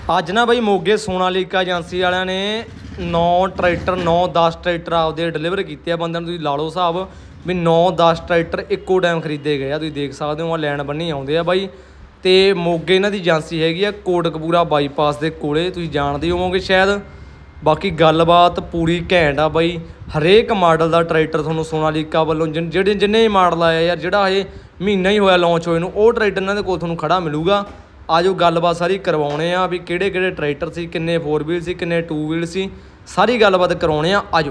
ਅੱਜ ना बई मोगे सोनालीका एजेंसी वालिਆਂ ने 9 ट्रैक्टर 9-10 ट्रैक्टर आपदे डिलीवर कीते आ। बंदे नूं ला लो हिसाब भी 9-10 ट्रैक्टर इक्को टाइम खरीदे गए आ। तुसीं देख सकदे हो लैन बन्नी आउंदे आ बाई। ते मोगे इन्हां दी एजेंसी हैगी आ कोटकपूरा बाईपास दे कोले, तुसीं जाणदे होवोगे शायद। बाकी गलबात पूरी घैंट आ बई। हरेक मॉडल का ट्रैक्टर तुहानूं सोनालीका वालों जिन्ने ही मॉडल आए यार, जिहड़ा हजे महीना ही होया लॉन्च होए नूं, वो ट्रैक्टर इन्हां दे कोल तुहानूं खड़ा मिलूगा। आजो गलबात सारी करवाने आ भी किहड़े किहड़े ट्रैक्टर सी, किन्ने 4 व्हील सी, किन्ने 2 व्हील सी, सारी गलबात करवाने आ। आजो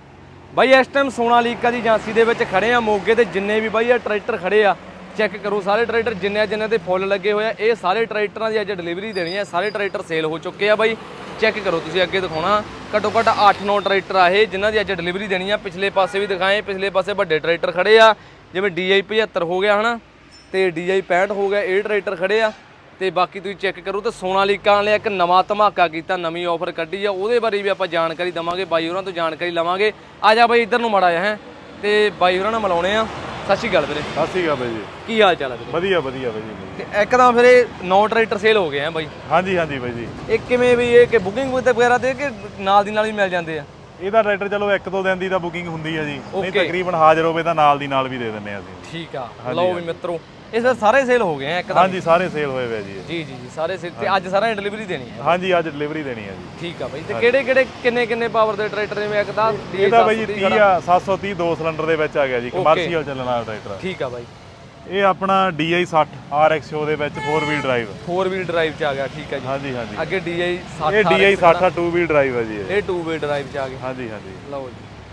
बई इस टाइम सोनालीका दी एजेंसी दे विच खड़े आ मोगे ते जिन्ने भी बई ट्रैक्टर खड़े आ चैक करो सारे ट्रैक्टर जिन्ने दे फुल लगे हुए आ। ये सारे ट्रैक्टरां दी अज डिलीवरी देनी है। सारे ट्रैक्टर सेल हो चुके आ बई। चैक करो तुसीं अगे दिखाउणा घट्टो घट्ट 8-9 ट्रैक्टर आ ये जिन्हां दी अज डिलीवरी देनी है। पिछले पासे भी दिखाए, पिछले पासे वड्डे ट्रैक्टर खड़े आ जिवें DI 75 हो गया है ना, ते DI 65 हो गया, ये ट्रैक्टर खड़े आ। ਤੇ ਬਾਕੀ ਤੁਸੀਂ ਚੈੱਕ ਕਰੋ। ਤੇ ਸੋਨਾਲੀਕਾ ਵਾਲੇ ਇੱਕ ਨਵਾਂ ਧਮਾਕਾ ਕੀਤਾ, ਨਵੀਂ ਆਫਰ ਕੱਢੀ ਆ, ਉਹਦੇ ਬਾਰੇ ਵੀ ਆਪਾਂ ਜਾਣਕਾਰੀ ਦਵਾਂਗੇ, ਬਾਈ ਹੋਰਾਂ ਤੋਂ ਜਾਣਕਾਰੀ ਲਵਾਂਗੇ। ਆ ਜਾ ਬਾਈ ਇੱਧਰ ਨੂੰ ਮਾੜਾ ਹੈ ਤੇ ਬਾਈ ਹੋਰਾਂ ਨਾਲ ਮਿਲਾਉਣੇ ਆ। ਸਤਿ ਸ਼੍ਰੀ ਅਕਾਲ ਵੀਰੇ। ਸਤਿ ਸ਼੍ਰੀ ਅਕਾਲ ਬਾਈ ਜੀ, ਕੀ ਹਾਲ ਚਾਲ ਹੈ ਵੀਰੇ? ਵਧੀਆ ਵਧੀਆ ਬਾਈ ਜੀ। ਤੇ ਇੱਕ ਤਾਂ ਫਿਰ ਇਹ 9 ਟਰੈਕਟਰ ਸੇਲ ਹੋ ਗਏ ਆ ਬਾਈ। ਹਾਂਜੀ ਹਾਂਜੀ ਬਾਈ ਜੀ। ਇਹ ਕਿਵੇਂ ਵੀ ਇਹ ਕਿ ਬੁਕਿੰਗ ਵਗੈਰਾ ਤੇ ਕਿ ਨਾਲ ਦੀ ਨਾਲ ਹੀ ਮਿਲ ਜਾਂਦੇ ਆ? ਇਹਦਾ ਟਰੈਕਟਰ ਚਲੋ 1-2 ਦਿਨ ਦੀ ਤਾਂ ਬੁਕਿੰਗ ਹੁੰਦੀ ਹੈ ਜੀ, ਨਹੀਂ ਤਕਰੀਬਨ ਹਾਜ਼ਰ ਹੋਵੇ ਤਾਂ ਨਾਲ ਦੀ ਨਾਲ ਵੀ ਦੇ ਦਿੰਦੇ ਆ ਅਸੀਂ। ਠੀਕ ਆ, ਲਓ ਵੀ ਮਿੱਤਰੋ ਇਸ ਵਾਰ ਸਾਰੇ ਸੇਲ ਹੋ ਗਏ ਆ ਇੱਕਦਮ? ਹਾਂਜੀ ਸਾਰੇ ਸੇਲ ਹੋਏ ਵੇ ਜੀ। ਜੀ ਜੀ ਜੀ ਸਾਰੇ ਸੇਲ। ਤੇ ਅੱਜ ਸਾਰਾ ਡਿਲੀਵਰੀ ਦੇਣੀ ਹੈ? ਹਾਂਜੀ ਅੱਜ ਡਿਲੀਵਰੀ ਦੇਣੀ ਹੈ ਜੀ। ਠੀਕ ਆ ਬਾਈ। ਤੇ ਕਿਹੜੇ ਕਿਹੜੇ ਕਿੰਨੇ ਪਾਵਰ ਦੇ ਟਰੈਕਟਰ ਨੇ? ਇੱਕ ਤਾਂ ਇਹਦਾ ਬਾਈ ਜੀ 30 ਆ 730 2 ਸਿਲੰਡਰ ਦੇ ਵਿੱਚ ਆ ਗਿਆ ਜੀ, ਕਮਰਸ਼ੀਅਲ ਚੱਲਣ ਵਾਲਾ ਟਰੈਕਟਰ। ਠੀਕ ਆ ਬਾਈ। ਇਹ ਆਪਣਾ DI 60 RX ਸ਼ੋ ਦੇ ਵਿੱਚ 4 ਵੀਲ ਡਰਾਈਵ ਚ ਆ ਗਿਆ। ਠੀਕ ਆ ਜੀ। ਹਾਂਜੀ ਹਾਂਜੀ। ਅੱਗੇ DI 60 ਇਹ DI 60 2 ਵੀਲ ਡਰਾਈਵ ਹੈ ਜੀ। ਇਹ 2 ਵੀਲ ਡਰਾਈਵ ਚ ਆ ਗਿਆ। ਹਾਂਜੀ ਹਾਂਜੀ। ਲਓ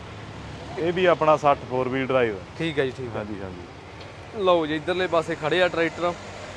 ਜੀ ਇਹ ਵੀ ਆਪਣਾ 60 4 ਵੀਲ ਡਰਾਈਵ। ਠੀਕ ਹੈ ਜੀ। ਠੀਕ ਹੈ। ਹਾਂਜੀ ਹਾਂਜੀ। ਲਓ ਜੀ ਇਧਰਲੇ ਪਾਸੇ ਖੜੇ ਆ ਟਰੈਕਟਰ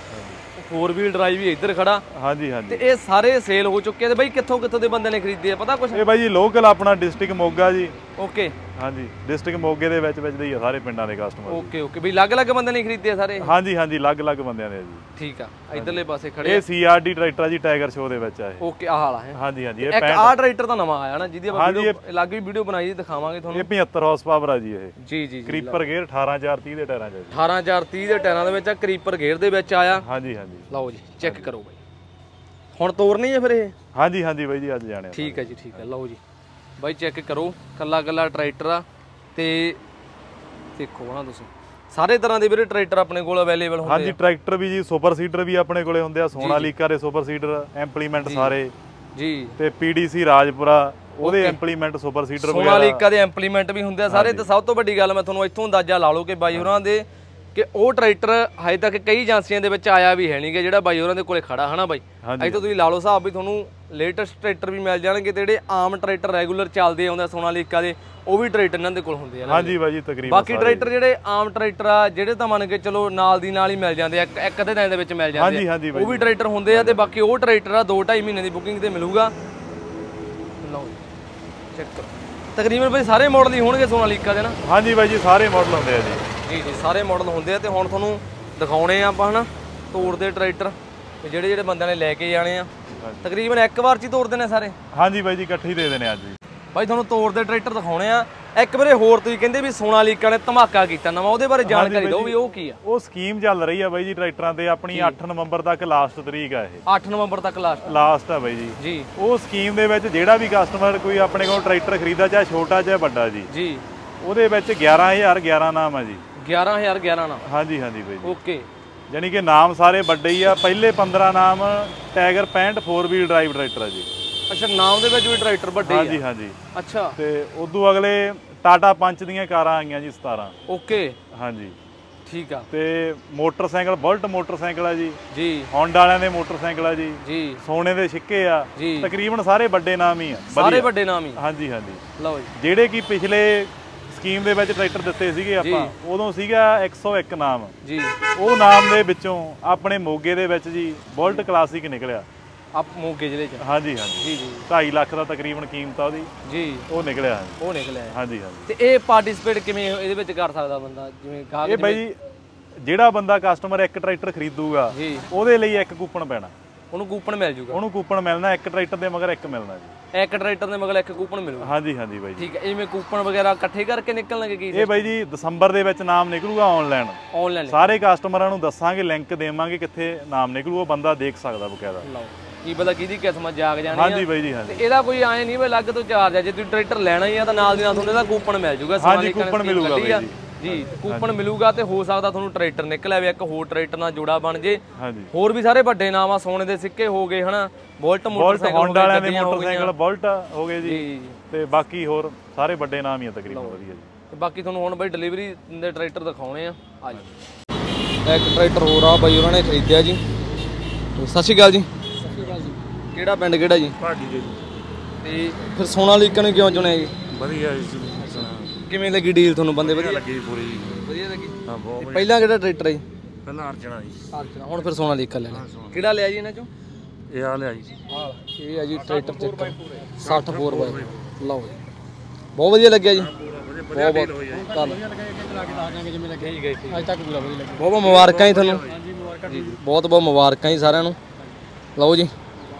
4 ਵੀਲ ਡਰਾਈਵ ਵੀ ਇੱਧਰ ਖੜਾ। ਹਾਂਜੀ ਹਾਂਜੀ। ਤੇ ਇਹ ਸਾਰੇ ਸੇਲ ਹੋ ਚੁੱਕੇ ਆ। ਤੇ ਬਾਈ ਕਿੱਥੋਂ ਦੇ ਬੰਦੇ ਨੇ ਖਰੀਦੇ ਆ ਪਤਾ ਕੁਛ? ਇਹ ਬਾਈ ਜੀ ਲੋਕਲ ਆਪਣਾ ਡਿਸਟ੍ਰਿਕਟ ਮੋਗਾ ਜੀ। ਓਕੇ। ਹਾਂਜੀ ਡਿਸਟ੍ਰਿਕਟ ਮੋਗੇ ਦੇ ਵਿੱਚ ਦੇ ਹੀ ਆ ਸਾਰੇ ਪਿੰਡਾਂ ਦੇ ਕਸਟਮਰ। Okay okay. ਵੀ ਅਲੱਗ-ਅਲੱਗ ਬੰਦੇ ਨੇ ਖਰੀਦੇ ਆ ਸਾਰੇ? ਹਾਂਜੀ ਹਾਂਜੀ ਅਲੱਗ-ਅਲੱਗ ਬੰਦਿਆਂ ਨੇ ਜੀ। ਠੀਕ ਆ। ਇਧਰਲੇ ਪਾਸੇ ਖੜੇ ਇਹ CRD ਟਰੈਕਟਰ ਜੀ, ਟਾਈਗਰ ਸ਼ੋ ਦੇ ਵਿੱਚ ਆ ਇਹ। ਓਕੇ ਆਹ ਵਾਲਾ ਹੈ? ਹਾਂਜੀ ਹਾਂਜੀ। ਇਹ ਆਹ ਟਰੈਕਟਰ ਤਾਂ ਨਵਾਂ ਆਇਆ ਨਾ ਜਿਹਦੀ ਆਪਾਂ ਅਲੱਗ ਵੀ ਵੀਡੀਓ ਬਣਾਈ ਜੀ, ਦਿਖਾਵਾਂਗੇ ਤੁਹਾਨੂੰ। ਇਹ 75 ਹਾਰਸ ਪਾਵਰ ਆ ਜੀ ਇਹ। ਜੀ ਜੀ। ਕਰੀਪਰ ਗੇਅਰ 18030 ਦੇ ਟਾਇਰਾਂ 'ਚ। 18030 ਦੇ ਟਾਇਰਾਂ ਦੇ ਵਿੱਚ ਆ, ਕਰੀਪਰ ਗੇਅਰ ਦੇ ਵਿੱਚ ਆਇਆ। ਹਾਂਜੀ ਹਾਂਜੀ। ਲਓ ਜੀ ਚੈੱਕ ਕਰੋ ਬਾਈ। ਹੁਣ ਤੋਰਨੀ ਹੈ ਫਿਰ ਇਹ? ਹਾਂਜੀ ਹਾਂਜੀ ਬਾਈ ਜੀ ਅੱਜ ਜਾਣੇ। ਠੀਕ ਹੈ ਜੀ। ਠੀਕ ਹੈ। ਲਓ ਜੀ ਬਾਈ ਚੈੱਕ ਕਰੋ, ਕੱਲਾ ਟਰੈਕਟਰ ਆ। ਤੇ ਦੇਖੋ ਨਾ ਤੁਸੀਂ ਸਾਰੇ ਤਰ੍ਹਾਂ ਦੇ ਵੀਰੇ ਟਰੈਕਟਰ ਆਪਣੇ ਕੋਲ ਅਵੇਲੇਬਲ ਹੁੰਦੇ ਆ। ਹਾਂਜੀ ਟਰੈਕਟਰ ਵੀ ਜੀ, ਸੁਪਰ ਸੀਡਰ ਵੀ ਆਪਣੇ ਕੋਲੇ ਹੁੰਦੇ ਆ, ਸੋਨਾਲੀਕਾ ਦੇ ਸੁਪਰ ਸੀਡਰ ਇੰਪਲੀਮੈਂਟ ਸਾਰੇ ਜੀ। ਤੇ PDC ਰਾਜਪੁਰਾ ਉਹਦੇ ਇੰਪਲੀਮੈਂਟ ਸੁਪਰ ਸੀਡਰ ਵਗੈਰਾ, ਸੋਨਾਲੀਕਾ ਦੇ ਇੰਪਲੀਮੈਂਟ ਵੀ ਹੁੰਦੇ ਆ ਸਾਰੇ। ਤੇ ਸਭ ਤੋਂ ਵੱਡੀ ਗੱਲ ਮੈਂ ਤੁਹਾਨੂੰ ਇੱਥੋਂ ਅੰਦਾਜ਼ਾ ਲਾ ਲਓ ਕਿ ਬਾਈ ਹੋਰਾਂ ਦੇ ਕਿ ਉਹ ਟਰੈਕਟਰ ਹਜੇ ਤੱਕ ਕਈ ਏਜੰਸੀਆਂ ਦੇ ਵਿੱਚ ਆਇਆ ਵੀ ਹੈ ਨਹੀਂ ਕਿ ਜਿਹੜਾ ਬਾਈ ਹੋਰਾਂ ਦੇ ਕੋਲੇ ਖੜਾ ਹੈ ਨਾ ਬਾਈ। ਅਜੇ ਤੋਂ ਤੁਸੀਂ ਲਾ ਲਓ ਹਿਸਾਬ ਵੀ ਤੁਹਾਨੂੰ ਲੇਟੈਸਟ ਟਰੈਕਟਰ ਵੀ ਮਿਲ ਜਾਣਗੇ ਤੇ ਜਿਹੜੇ ਆਮ ਟਰੈਕਟਰ ਰੈਗੂਲਰ ਚੱਲਦੇ ਆਉਂਦੇ ਸੋਨਾਲੀਕਾ ਦੇ ਉਹ ਵੀ ਟਰੈਕਟਰ ਇਹਨਾਂ ਦੇ ਕੋਲ ਹੁੰਦੇ ਆ। ਹਾਂਜੀ ਬਾਈ ਜੀ ਤਕਰੀਬਨ ਬਾਕੀ ਟਰੈਕਟਰ ਜਿਹੜੇ ਆਮ ਟਰੈਕਟਰ ਆ ਜਿਹੜੇ ਤਾਂ ਮੰਨ ਕੇ ਚਲੋ ਨਾਲ ਦੀ ਨਾਲ ਹੀ ਮਿਲ ਜਾਂਦੇ ਆ, ਇੱਕ ਅੱਧੇ ਦਿਨ ਦੇ ਵਿੱਚ ਮਿਲ ਜਾਂਦੇ ਆ, ਉਹ ਵੀ ਟਰੈਕਟਰ ਹੁੰਦੇ ਆ। ਤੇ ਬਾਕੀ ਉਹ ਟਰੈਕਟਰ ਆ 2-2.5 ਮਹੀਨੇ ਦੀ ਬੁਕਿੰਗ ਤੇ ਮਿਲੂਗਾ। ਲਓ ਚੈੱਕ ਕਰੋ। ਤਕਰੀਬਨ ਬਾਈ ਸਾਰੇ ਮਾਡਲ ਹੀ ਹੋਣਗੇ ਸੋਨਾਲੀਕਾ ਦੇ ਨਾ? ਹਾਂਜੀ ਬਾਈ ਜੀ ਸਾਰੇ ਮਾਡਲ ਹੁੰਦੇ ਆ ਜੀ। ਜੀ ਜੀ ਸਾਰੇ ਮਾਡਲ ਹੁੰਦੇ ਆ। ਤੇ ਹੁਣ ਤੁਹਾਨੂੰ ਦਿਖਾਉਣੇ ਆ ਆਪਾਂ ਹਨਾ ਤੋੜਦੇ ਟਰੈਕਟਰ ਜਿਹੜੇ ਬੰਦਿਆਂ ਨੇ ਲੈ ਕੇ ਜਾਣੇ ਆ। ਤਕਰੀਬਨ ਇੱਕ ਵਾਰ ਚ ਹੀ ਤੋੜਦੇ ਨੇ ਸਾਰੇ? ਹਾਂਜੀ ਬਾਈ ਜੀ ਇਕੱਠੇ ਹੀ ਦੇ ਦੇਣੇ ਅੱਜ ਜੀ। ਬਾਈ ਤੁਹਾਨੂੰ ਤੋੜਦੇ ਟਰੈਕਟਰ ਦਿਖਾਉਣੇ ਆ। ਇੱਕ ਵਾਰੇ ਹੋਰ ਤੁਸੀਂ ਕਹਿੰਦੇ ਵੀ ਸੋਨਾਲੀਕਾ ਨੇ ਧਮਾਕਾ ਕੀਤਾ ਨਵਾਂ, ਉਹਦੇ ਬਾਰੇ ਜਾਣਕਾਰੀ ਦਿਓ ਵੀ ਉਹ ਕੀ ਆ? ਉਹ ਸਕੀਮ ਚੱਲ ਰਹੀ ਆ ਬਾਈ ਜੀ ਟਰੈਕਟਰਾਂ ਤੇ ਆਪਣੀ 8 ਨਵੰਬਰ ਤੱਕ ਲਾਸਟ ਤਰੀਕ ਆ ਇਹ। 8 ਨਵੰਬਰ ਤੱਕ ਲਾਸਟ ਆ ਬਾਈ ਜੀ। ਉਹ ਸਕੀਮ ਦੇ ਵਿੱਚ ਜਿਹੜਾ ਵੀ ਕਸਟਮਰ ਕੋਈ ਆਪਣੇ ਕੋਲ ਟਰੈਕਟਰ ਖਰੀਦਾ ਚਾਹੇ ਛੋਟਾ ਚਾਹੇ ਵੱਡਾ ਜੀ, ਉਹਦੇ ਵਿੱਚ 11011 ਨਾਮ ਆ ਜੀ। 11011 ਨਾਮ? ਹਾਂਜੀ ਹਾਂਜੀ ਬਾਈ ਜੀ। ਓਕੇ। ਯਾਨੀ ਕਿ ਨਾਮ ਸਾਰੇ ਵੱਡੇ ਹੀ ਆ। ਪਹਿਲੇ 15 ਨਾਮ ਟਾਈਗਰ 65 4 ਵੀਲ ਡਰਾਈਵ ਟਰੈਕਟਰ ਆ ਜੀ। ਅੱਛਾ ਨਾਮ ਦੇ ਵਿੱਚ ਵੀ ਟਰੈਕਟਰ ਵੱਡੇ? ਹਾਂਜੀ ਹਾਂਜੀ। ਅੱਛਾ। ਤੇ ਉਦੋਂ ਅਗਲੇ ਟਾਟਾ ਪੰਚ ਦੀਆਂ ਕਾਰਾਂ ਆਈਆਂ ਜੀ 17। ਓਕੇ। ਹਾਂਜੀ ਠੀਕ ਆ। ਤੇ ਮੋਟਰਸਾਈਕਲ ਬੁਲਟ ਮੋਟਰਸਾਈਕਲ ਆ ਜੀ। ਜੀ। ਹੋਂਡਾ ਵਾਲਿਆਂ ਦੇ ਮੋਟਰਸਾਈਕਲ ਆ ਜੀ। ਜੀ। ਸੋਨੇ ਦੇ ਸਿੱਕੇ ਆ। ਤਕਰੀਬਨ ਸਾਰੇ ਵੱਡੇ ਨਾਮ ਹੀ ਆ। ਸਾਰੇ ਵੱਡੇ ਨਾਮ ਹੀ? ਹਾਂਜੀ ਹਾਂਜੀ। ਲਓ ਜੀ ਜਿਹੜੇ ਕਿ ਪਿਛਲੇ ਸਕੀਮ ਦੇ ਵਿੱਚ ਟਰੈਕਟਰ ਦਿੱਤੇ ਸੀਗੇ ਆਪਾਂ ਉਦੋਂ ਸੀਗਾ 101 ਨਾਮ ਜੀ। ਉਹ ਨਾਮ ਦੇ ਵਿੱਚੋਂ ਆਪਣੇ ਮੋਗੇ ਦੇ ਵਿੱਚ ਜੀ ਬੁਲਟ ਕਲਾਸਿਕ ਨਿਕਲਿਆ ਆਪ ਮੋਗੇ ਜ਼ਿਲ੍ਹੇ ਚ। ਹਾਂਜੀ ਹਾਂਜੀ। ਜੀ ਜੀ। 2.5 ਲੱਖ ਦਾ ਤਕਰੀਬਨ ਕੀਮਤ ਆ ਉਹਦੀ ਜੀ। ਉਹ ਨਿਕਲਿਆ ਹਾਂਜੀ ਹਾਂਜੀ। ਤੇ ਇਹ ਪਾਰਟਿਸਿਪੇਟ ਕਿਵੇਂ ਇਹਦੇ ਵਿੱਚ ਕਰ ਸਕਦਾ ਬੰਦਾ? ਜਿਵੇਂ ਇਹ ਬਾਈ ਜੀ ਜਿਹੜਾ ਬੰਦਾ ਕਸਟਮਰ ਇੱਕ ਟਰੈਕਟਰ ਖਰੀਦੂਗਾ ਉਹਦੇ ਲਈ ਇੱਕ ਕੂਪਨ ਪੈਣਾ। ਉਹਨੂੰ ਕੂਪਨ ਮਿਲ ਜੂਗਾ? ਉਹਨੂੰ ਕੂਪਨ ਮਿਲਣਾ, ਇੱਕ ਟਰੈਕਟਰ ਦੇ ਮਗਰ ਇੱਕ ਮਿਲਣਾ ਜੀ। ਇੱਕ ਟਰੈਕਟਰ ਦੇ ਮਗਰ ਇੱਕ ਕੂਪਨ ਮਿਲੂਗਾ? ਹਾਂਜੀ ਹਾਂਜੀ ਬਾਈ ਜੀ। ਠੀਕ ਹੈ। ਇਵੇਂ ਕੂਪਨ ਵਗੈਰਾ ਇਕੱਠੇ ਕਰਕੇ ਨਿਕਲਣਗੇ ਕੀ? ਇਹ ਬਾਈ ਜੀ ਦਸੰਬਰ ਦੇ ਵਿੱਚ ਨਾਮ ਨਿਕਲੂਗਾ ਆਨਲਾਈਨ ਸਾਰੇ ਕਸਟਮਰਾਂ ਨੂੰ ਦੱਸਾਂਗੇ, ਲਿੰਕ ਦੇਵਾਂਗੇ ਕਿੱਥੇ ਨਾਮ ਨਿਕਲੂ, ਉਹ ਬੰਦਾ ਦੇਖ ਸਕਦਾ ਬਕਾਇਦਾ। ਲਓ ਕੀ ਪਤਾ ਕਿਹਦੀ ਕਿਸਮਤ ਜਾਗ ਜਾਣੀ ਆ। ਹਾਂਜੀ ਬਾਈ ਜੀ ਹਾਂਜੀ। ਤੇ ਇਹਦਾ ਕੋਈ ਐ ਨਹੀਂ ਵੀ ਅਲੱਗ ਤੋਂ ਚਾਰਜ ਆ, ਜੇ ਤੁਸੀਂ ਟਰੈਕਟਰ ਲੈਣਾ ਹੀ ਆ ਤਾਂ ਨਾਲ ਦੀ ਨਾਲ ਤੁਹਾਨੂੰ ਇਹਦਾ ਕੂਪਨ ਮਿਲ ਜੂਗਾ। ਹਾਂਜੀ ਕੂਪਨ ਮਿਲੂਗਾ ਬਾਈ ਜੀ ਕੂਪਨ ਮਿਲੂਗਾ ਤੇ ਹੋ ਸਕਦਾ ਤੁਹਾਨੂੰ ਟਰੈਕਟਰ ਨਿਕਲ ਆਵੇ, ਇੱਕ ਹੋਰ ਟਰੈਕਟਰ ਨਾਲ ਜੋੜਾ ਬਣ ਜੇ। ਹਾਂਜੀ ਹੋਰ ਵੀ ਸਾਰੇ ਵੱਡੇ ਨਾਮ ਆ, ਸੋਨੇ ਦੇ ਸਿੱਕੇ ਹੋ ਗਏ ਹਨਾ, ਬੁਲਟ ਮੋਟਰਸਾਈਕਲ ਹੋਂਡਾ ਵਾਲਿਆਂ ਦੇ ਮੋਟਰਸਾਈਕਲ ਬੁਲਟ ਹੋ ਗਏ ਜੀ, ਤੇ ਬਾਕੀ ਹੋਰ ਸਾਰੇ ਵੱਡੇ ਨਾਮ ਹੀ ਆ ਤਕਰੀਬਨ ਵਧੀਆ ਜੀ। ਤੇ ਬਾਕੀ ਤੁਹਾਨੂੰ ਹੁਣ ਬਾਈ ਡਿਲੀਵਰੀ ਦੇ ਟਰੈਕਟਰ ਦਿਖਾਉਣੇ ਆ। ਆ ਜੀ ਇੱਕ ਟਰੈਕਟਰ ਹੋਰ ਆ ਬਾਈ ਉਹਨਾਂ ਨੇ ਖਰੀਦਿਆ ਜੀ। ਸਤਿ ਸ਼੍ਰੀ ਅਕਾਲ ਜੀ। ਸਤਿ ਸ਼੍ਰੀ ਅਕਾਲ ਜੀ। ਕਿਹੜਾ ਪਿੰਡ ਕਿਹੜਾ ਜੀ? ਭਾਡੀ ਜੀ। ਤੇ ਫਿਰ ਸੋਨਾਲੀਕਾ ਨੂੰ ਕਿਉਂ ਚੁਣਿਆ ਜੀ? ਵਧੀਆ ਜੀ। ਕਿਵੇਂ ਲੱਗੀ ਡੀਲ ਤੁਹਾਨੂੰ? ਬੰਦੇ ਵਧੀਆ ਲੱਗੀ ਪੂਰੀ ਵਧੀਆ ਲੱਗੀ। ਹਾਂ ਬਹੁਤ। ਪਹਿਲਾਂ ਕਿਹੜਾ ਟਰੈਕਟਰ ਹੈ ਜੀ? ਪਹਿਲਾਂ ਅਰਜਣਾ ਜੀ। ਅਰਜਣਾ। ਹੁਣ ਫਿਰ ਸੋਨਾਲੀਕਾ ਲੈ ਲਿਆ। ਕਿਹੜਾ ਲਿਆ ਜੀ ਇਹਨਾਂ ਚੋਂ? ਇਹ ਆ ਲਿਆ ਜੀ। ਇਹ ਆ ਜੀ ਟਰੈਕਟਰ ਚੱਕਰ 64 ਬਾਈ। ਲਓ ਜੀ ਬਹੁਤ ਵਧੀਆ ਲੱਗਿਆ ਜੀ। ਬਹੁਤ ਬਹੁਤ ਬਹੁਤ ਮੁਬਾਰਕਾਂ ਜੀ ਤੁਹਾਨੂੰ ਜੀ, ਬਹੁਤ ਬਹੁਤ ਮੁਬਾਰਕਾਂ ਜੀ ਸਾਰਿਆਂ ਨੂੰ। ਲਓ ਜੀ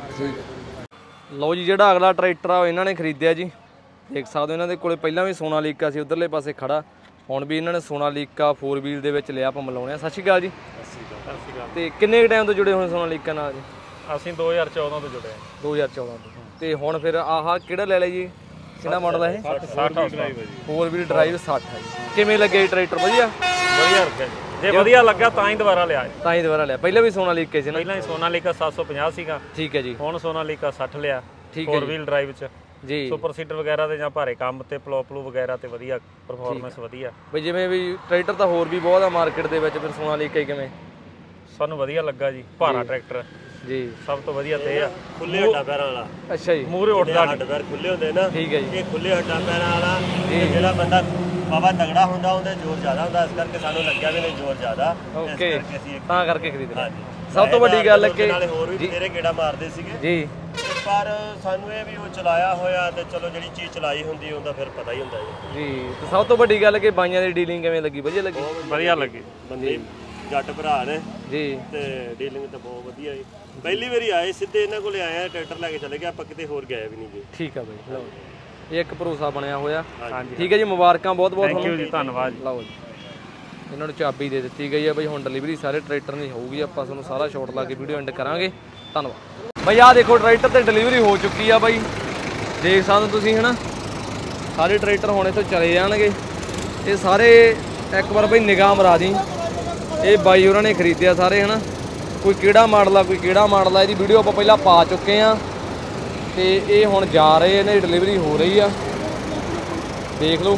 ਲਓ ਜੀ ਜਿਹੜਾ ਅਗਲਾ ਟਰੈਕਟਰ ਆ ਇਹਨਾਂ ਨੇ ਖਰੀਦਿਆ ਜੀ, ਦੇਖ ਸਕਦੇ ਹੋ ਇਹਨਾਂ ਦੇ ਕੋਲੇ ਪਹਿਲਾਂ ਵੀ ਸੋਨਾਲੀਕਾ ਸੀ ਉਧਰਲੇ ਪਾਸੇ ਖੜਾ, ਹੁਣ ਵੀ ਇਹਨਾਂ ਨੇ ਸੋਨਾਲੀਕਾ 4 ਵੀਲ ਦੇ ਵਿੱਚ ਲਿਆ। ਆਪਾਂ ਮਿਲਾਉਣੇ ਆ। ਸਤਿ ਸ਼੍ਰੀ ਅਕਾਲ ਜੀ। ਤੇ ਕਿੰਨੇ ਟਾਈਮ ਤੋਂ ਜੁੜੇ ਹੋਏ ਸੋਨਾਲੀਕਾ ਨਾਲ ਜੀ? ਅਸੀਂ 2014 ਤੋਂ ਜੁੜੇ 2014 ਤੋਂ। ਤੇ ਹੁਣ ਫਿਰ ਆਹ ਕਿਹੜਾ ਲੈ ਲਿਆ ਜੀ? ਕਿਹੜਾ ਮਾਡਲ ਹੈ ਇਹ? 4 ਵੀਲ ਡਰਾਈਵ 60 ਹੈ ਜੀ। ਕਿਵੇਂ ਲੱਗਿਆ ਜੀ ਟਰੈਕਟਰ? ਵਧੀਆ ਰੱਖਿਆ ਜੀ। ਜੇ ਵਧੀਆ ਲੱਗਾ ਤਾਂ ਹੀ ਦੁਬਾਰਾ ਲਿਆ। ਤਾਂ ਹੀ ਦੁਬਾਰਾ ਲਿਆ। ਪਹਿਲਾਂ ਵੀ ਸੋਨਾਲੀਕਾ ਸੀ ਨਾ? ਪਹਿਲਾਂ ਹੀ ਸੋਨਾਲੀਕਾ 750 ਸੀਗਾ। ਠੀਕ ਹੈ ਜੀ। ਹੁਣ ਸੋਨਾਲੀਕਾ 60 ਲਿਆ। ਠੀਕ ਹੈ 4 ਵੀਲ ਡਰਾਈਵ ਚ ਜੀ। ਸੁਪਰ ਸੀਟਰ ਵਗੈਰਾ ਤੇ ਜਾਂ ਭਾਰੇ ਕੰਮ ਤੇ ਪਲੋ ਵਗੈਰਾ ਤੇ ਵਧੀਆ ਪਰਫਾਰਮੈਂਸ ਵਧੀਆ। ਬਈ ਜਿਵੇਂ ਵੀ ਟਰੈਕਟਰ ਤਾਂ ਹੋਰ ਵੀ ਬਹੁਤ ਆ ਮਾਰਕੀਟ ਦੇ ਵਿੱਚ, ਫਿਰ ਸੋਨਾਲੀਕਾ ਹੀ ਕਿਵੇਂ? ਸਾਨੂੰ ਵਧੀਆ ਲੱਗਾ ਜੀ। ਭਾਰਾ ਟਰੈਕਟਰ ਜੀ ਸਭ ਤੋਂ ਵਧੀਆ ਤੇ ਆ ਖੁੱਲੇ ਹੱਡਾਂ ਪੈਰਾਂ ਵਾਲਾ। ਅੱਛਾ ਜੀ। ਮੂਹਰੇ ਉੱਠਦਾ ਹੱਡ ਪੈਰ ਖੁੱਲੇ ਹੁੰਦੇ ਨਾ। ਠੀਕ ਹੈ ਜੀ। ਇਹ ਖੁੱਲੇ ਹੱਡਾਂ ਪੈਰਾਂ ਵਾਲਾ ਜਿਹੜਾ ਬੰਦਾ ਬਾਬਾ ਤਗੜਾ ਹੁੰਦਾ ਉਹਦੇ ਜ਼ੋਰ ਜ਼ਿਆਦਾ ਹੁੰਦਾ, ਇਸ ਕਰਕੇ ਸਾਨੂੰ ਲੱਗਿਆ ਵੀ ਨਹੀਂ ਜ਼ੋਰ ਜ਼ਿਆਦਾ। ਓਕੇ ਅਸੀਂ ਤਾਂ ਕਰਕੇ ਖਰੀਦ ਲਿਆ। ਹਾਂਜੀ ਸਭ ਤੋਂ ਵੱਡੀ ਗੱਲ ਕਿ ਨਾਲੇ ਹੋਰ ਵੀ ਬਥੇਰੇ ਗੇੜਾ ਮਾਰਦੇ ਸੀਗੇ ਜੀ, ਪਰ ਸਾਨੂੰ ਇਹ ਵੀ ਉਹ ਚਲਾਇਆ ਹੋਇਆ ਤੇ ਚਲੋ ਜਿਹੜੀ ਚੀਜ਼ ਚਲਾਈ ਹੁੰਦੀ ਉਹਦਾ ਫਿਰ ਪਤਾ ਹੀ ਹੁੰਦਾ ਜੀ। ਤੇ ਸਭ ਤੋਂ ਵੱਡੀ ਗੱਲ ਕਿ ਬਾਈਆਂ ਦੀ ਡੀਲਿੰਗ ਕਿਵੇਂ ਲੱਗੀ? ਵਧੀਆ ਲੱਗੀ? ਵਧੀਆ ਲੱਗੀ। ਬੰਦੇ ਜੱਟ ਭਰਾ ਨੇ ਜੀ ਤੇ ਡੀਲਿੰਗ ਤਾਂ ਬਹੁਤ ਵਧੀਆ ਜੀ। ਪਹਿਲੀ ਵਾਰੀ ਆਏ ਸਿੱਧੇ ਇਹਨਾਂ ਕੋਲੇ ਆਏ ਆ, ਟਰੈਕਟਰ ਲੈ ਕੇ ਚਲੇ ਗਏ, ਆਪਾਂ ਕਿਤੇ ਹੋਰ ਗਏ ਵੀ ਨਹੀਂ ਜੀ। ਠੀਕ ਆ ਬਾਈ। ਲਓ ਇਹ ਇੱਕ ਭਰੋਸਾ ਬਣਿਆ ਹੋਇਆ। ਠੀਕ ਹੈ ਜੀ, ਮੁਬਾਰਕਾਂ ਬਹੁਤ ਬਹੁਤ ਥੈਂਕ ਯੂ ਜੀ, ਧੰਨਵਾਦ। ਲਓ ਜੀ ਇਹਨਾਂ ਨੂੰ ਚਾਬੀ ਦੇ ਦਿੱਤੀ ਗਈ ਹੈ ਬਾਈ। ਹੁਣ ਡਿਲੀਵਰੀ ਸਾਰੇ ਟਰੈਕਟਰ ਦੀ ਹੋਊਗੀ। ਆਪਾਂ ਤੁਹਾਨੂੰ ਸਾਰਾ ਸ਼ਾਟ ਲਾ ਕੇ ਵੀਡੀਓ ਐਂਡ ਕਰਾਂਗੇ। ਧੰਨਵਾਦ ਬਾਈ। ਆਹ ਦੇਖੋ ਟਰੈਕਟਰ ਤੇ ਡਿਲੀਵਰੀ ਹੋ ਚੁੱਕੀ ਆ ਬਾਈ, ਦੇਖ ਸਕਦੇ ਤੁਸੀਂ ਹਨਾ। ਸਾਰੇ ਟਰੈਕਟਰ ਹੁਣ ਇੱਥੋਂ ਚਲੇ ਜਾਣਗੇ। ਇਹ ਸਾਰੇ ਇੱਕ ਵਾਰ ਬਾਈ ਨਿਗਾਹ ਮਰਾ ਦੀ। ਇਹ ਬਾਈ ਉਹਨਾਂ ਨੇ ਖਰੀਦਿਆ ਸਾਰੇ ਹਨਾ। ਕੋਈ ਕਿਹੜਾ ਮਾਡਲ ਆ, ਕੋਈ ਕਿਹੜਾ ਮਾਡਲ ਆ, ਇਹਦੀ ਵੀਡੀਓ ਆਪਾਂ ਪਹਿਲਾਂ ਪਾ ਚੁੱਕੇ ਆ। ਤੇ ਇਹ ਹੁਣ ਜਾ ਰਹੇ, ਇਹਨਾਂ ਦੀ ਡਿਲੀਵਰੀ ਹੋ ਰਹੀ ਆ। ਦੇਖ ਲਓ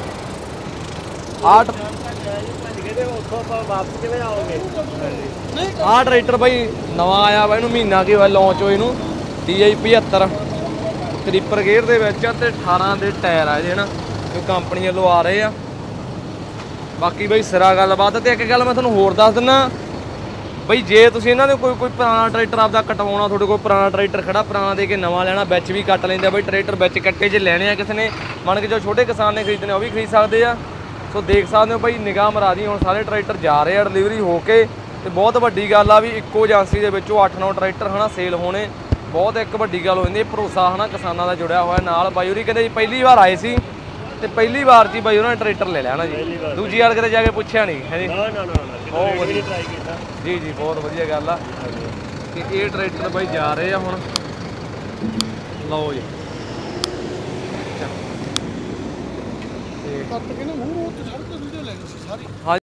ਆਹ ਟਰੈਕਟਰ ਬਾਈ ਨਵਾਂ ਆਇਆ ਵਾ, ਇਹਨੂੰ ਮਹੀਨਾ ਕੀ ਹੋਇਆ ਲਾਂਚ ਹੋਏ ਨੂੰ। DI 75 3 ਗੇਅਰ ਦੇ ਵਿੱਚ ਆ ਤੇ 18 ਦੇ ਟਾਇਰ ਆ ਇਹਦੇ ਹਨਾ, ਜੋ ਕੰਪਨੀ ਵੱਲੋਂ ਆ ਰਹੇ ਆ। ਬਾਕੀ ਬਾਈ ਸਿਰਾ ਗੱਲਬਾਤ। ਤੇ ਇੱਕ ਗੱਲ ਮੈਂ ਤੁਹਾਨੂੰ ਹੋਰ ਦੱਸ ਦਿੰਦਾ ਬਈ, ਜੇ ਤੁਸੀਂ ਇਹਨਾਂ ਦੇ ਕੋਈ ਪੁਰਾਣਾ ਟਰੈਕਟਰ ਆਪਦਾ ਕਟਵਾਉਣਾ, ਤੁਹਾਡੇ ਕੋਲ ਪੁਰਾਣਾ ਟਰੈਕਟਰ ਖੜਾ, ਪੁਰਾਣਾ ਦੇ ਕੇ ਨਵਾਂ ਲੈਣਾ, ਵਿੱਚ ਵੀ ਕੱਟ ਲੈਂਦੇ ਆ ਬਈ ਟਰੈਕਟਰ। ਵਿੱਚ ਕੱਟੇ ਜੇ ਲੈਣੇ ਆ ਕਿਸੇ ਨੇ, ਮੰਨ ਕੇ ਜੋ ਛੋਟੇ ਕਿਸਾਨ ਨੇ ਖਰੀਦਣੇ ਉਹ ਵੀ ਖਰੀਦ ਸਕਦੇ ਆ। ਸੋ ਦੇਖ ਸਕਦੇ ਹੋ ਬਾਈ, ਨਿਗਾਹ ਮਰਾ ਦੀ। ਹੁਣ ਸਾਰੇ ਟਰੈਕਟਰ ਜਾ ਰਹੇ ਆ ਡਿਲੀਵਰੀ ਹੋ ਕੇ। ਤੇ ਬਹੁਤ ਵੱਡੀ ਗੱਲ ਆ ਵੀ ਇੱਕੋ ਏਜੰਸੀ ਦੇ ਵਿੱਚੋਂ 8-9 ਟਰੈਕਟਰ ਹਨਾ ਸੇਲ ਹੋਣੇ, ਬਹੁਤ ਇੱਕ ਵੱਡੀ ਗੱਲ ਹੋ ਜਾਂਦੀ। ਭਰੋਸਾ ਹਨਾ ਕਿਸਾਨਾਂ ਦਾ ਜੁੜਿਆ ਹੋਇਆ ਨਾਲ। ਬਾਈ ਹੋਰੀ ਕਹਿੰਦੇ ਜੀ ਪਹਿਲੀ ਵਾਰ ਆਏ ਸੀ ਤੇ ਪਹਿਲੀ ਵਾਰ ਜੀ ਬਾਈ ਉਹਨਾਂ ਨੇ ਟਰੈਕਟਰ ਲੈ ਲਿਆ ਨਾ ਜੀ। ਦੂਜੀ ਵਾਰ ਕਿਤੇ ਜਾ ਕੇ ਪੁੱਛਿਆ ਨਹੀਂ ਹੈ ਜੀ। ਬਹੁਤ ਵਧੀਆ ਟਰਾਈ ਕੀਤਾ ਜੀ ਜੀ, ਬਹੁਤ ਵਧੀਆ ਗੱਲ ਆ। ਤੇ ਇਹ ਟਰੈਕਟਰ ਬਾਈ ਜਾ ਰਹੇ ਆ ਹੁਣ। ਲਓ ਜੀ ਤੇ